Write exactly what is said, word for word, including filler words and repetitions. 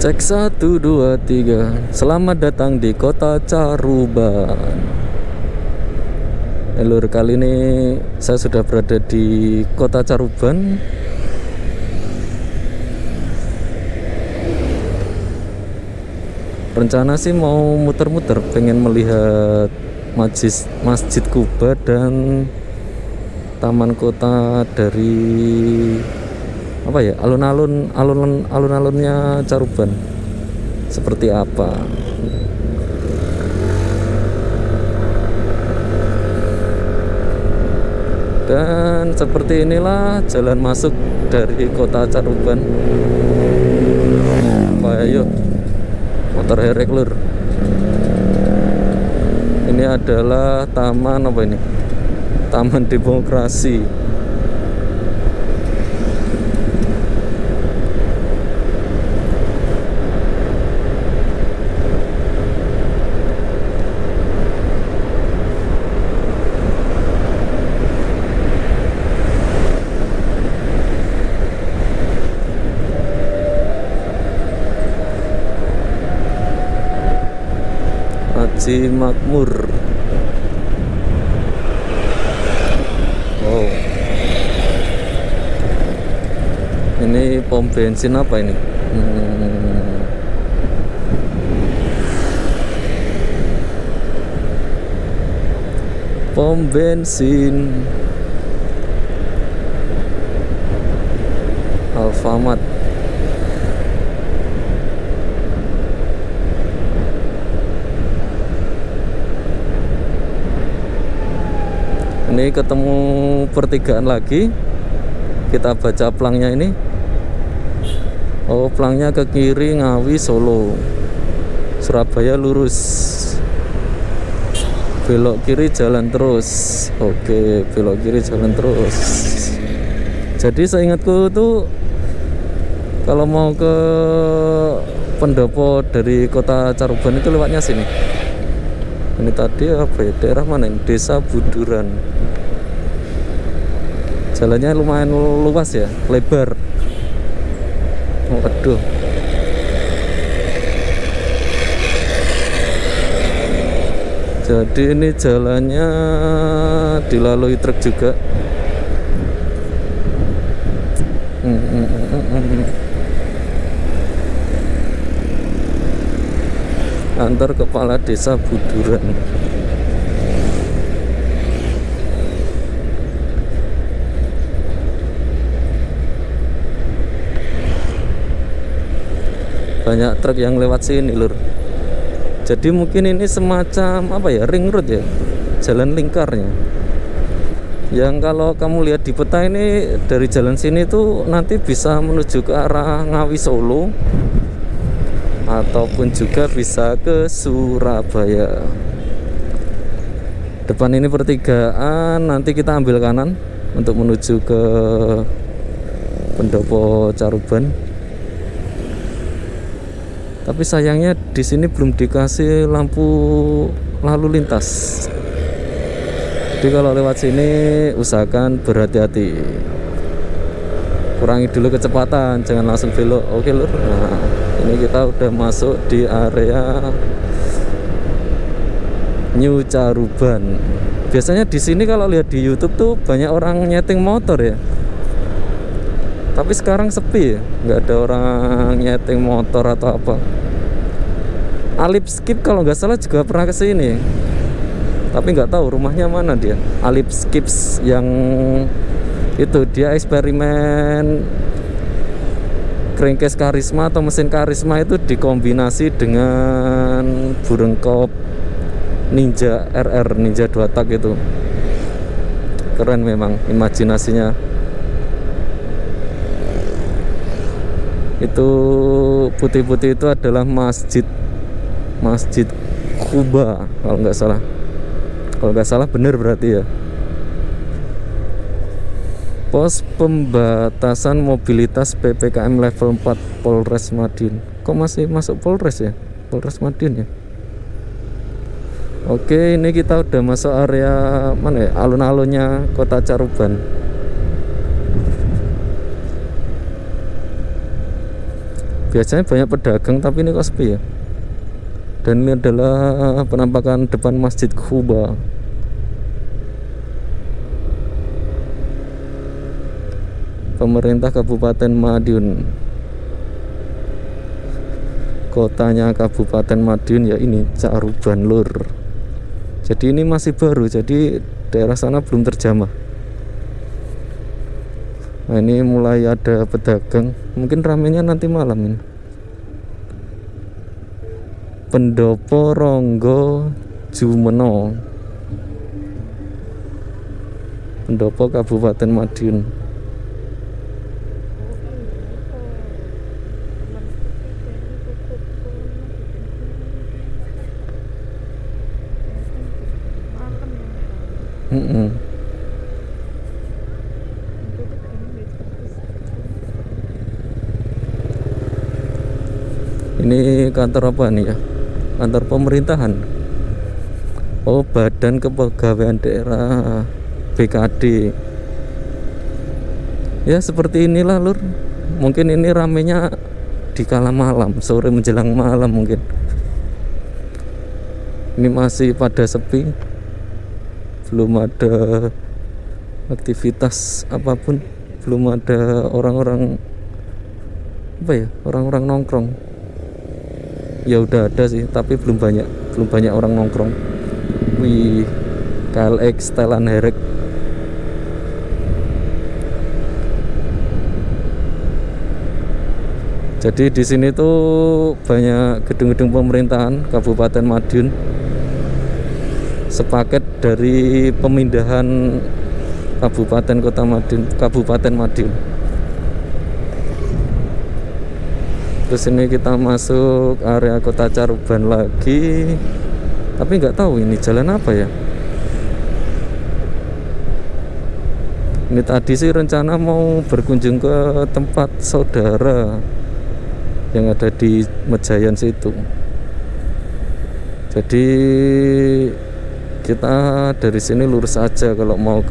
Cek satu dua tiga. Selamat datang di kota Caruban. Lur, kali ini saya sudah berada di kota Caruban. Rencana sih mau muter-muter, pengen melihat Masjid Masjid Kuba dan taman kota dari apa ya, alun-alun alun alun-alunnya Caruban seperti apa. Dan seperti inilah jalan masuk dari kota Caruban. Ayo motor herek lur. Ini adalah taman apa ini? Taman Demokrasi. Haji Makmur. Oh, ini pom bensin apa ini? Hmm. Pom bensin Alfamart. Ini ketemu pertigaan lagi. Kita baca plangnya ini. Oh, plangnya ke kiri Ngawi Solo. Surabaya lurus. Belok kiri jalan terus. Oke, belok kiri jalan terus. Jadi seingatku tuh kalau mau ke pendopo dari kota Caruban itu lewatnya sini. Ini tadi apa ya, daerah mana ini? Desa Buduran. Jalannya lumayan luas ya, lebar. Waduh. Jadi ini jalannya dilalui truk juga. Hmm, hmm, hmm, hmm. Kantor Kepala Desa Buduran. Banyak truk yang lewat sini lur. Jadi mungkin ini semacam apa ya, ring road ya, jalan lingkarnya. Yang kalau kamu lihat di peta ini, dari jalan sini tuh nanti bisa menuju ke arah Ngawi Solo ataupun juga bisa ke Surabaya. Depan ini pertigaan, nanti kita ambil kanan untuk menuju ke pendopo Caruban. Tapi sayangnya di sini belum dikasih lampu lalu lintas. Jadi kalau lewat sini usahakan berhati-hati. Kurangi dulu kecepatan, jangan langsung belok. Oke lur. Nah, ini kita udah masuk di area New Caruban. Biasanya di sini kalau lihat di YouTube tuh banyak orang nyeting motor ya. Tapi sekarang sepi ya, nggak ada orang nyeting motor atau apa. Alip Skip kalau nggak salah juga pernah ke sini. Tapi nggak tahu rumahnya mana dia. Alip Skips yang itu dia eksperimen crankcase karisma atau mesin karisma itu dikombinasi dengan burung kop Ninja R R, Ninja dua tak itu. Keren memang imajinasinya. Itu putih-putih itu adalah masjid Masjid Kuba kalau nggak salah. Kalau nggak salah bener berarti ya. Pos pembatasan mobilitas P P K M level empat Polres Madiun. Kok masih masuk Polres ya? Polres Madiun ya. Oke, ini kita udah masuk area mana ya? Alun-alunnya kota Caruban. Biasanya banyak pedagang, tapi ini kok sepi ya. Dan ini adalah penampakan depan Masjid Quba. Pemerintah Kabupaten Madiun. Kotanya Kabupaten Madiun ya ini Caruban Lur. Jadi ini masih baru, jadi daerah sana belum terjamah. Nah ini mulai ada pedagang, mungkin ramenya nanti malam ini. Pendopo Ronggo Jumeno, Pendopo Kabupaten Madiun. Mm-mm. Ini kantor apa nih ya? Kantor pemerintahan. Oh, Badan Kepegawaian Daerah B K D. Ya seperti inilah Lur. Mungkin ini ramenya di kala malam, sore menjelang malam mungkin. Ini masih pada sepi, belum ada aktivitas apapun, belum ada orang-orang apa ya, orang-orang nongkrong. Ya udah ada sih, tapi belum banyak, belum banyak orang nongkrong. Wih, K L X Telan Herek. Jadi di sini tuh banyak gedung-gedung pemerintahan Kabupaten Madiun. Sepaket dari pemindahan Kabupaten Kota Madiun, Kabupaten Madiun. Terus ini kita masuk area Kota Caruban lagi, tapi nggak tahu ini jalan apa ya. Ini tadi sih rencana mau berkunjung ke tempat saudara yang ada di Mejayan situ. Jadi kita dari sini lurus aja kalau mau